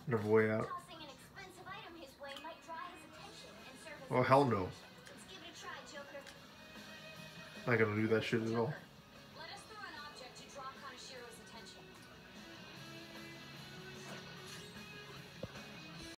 Never way out. Tossing an expensive item his way might draw his attention and serve as Oh, hell no. Let's give it a try, Joker. Not gonna do that shit at all.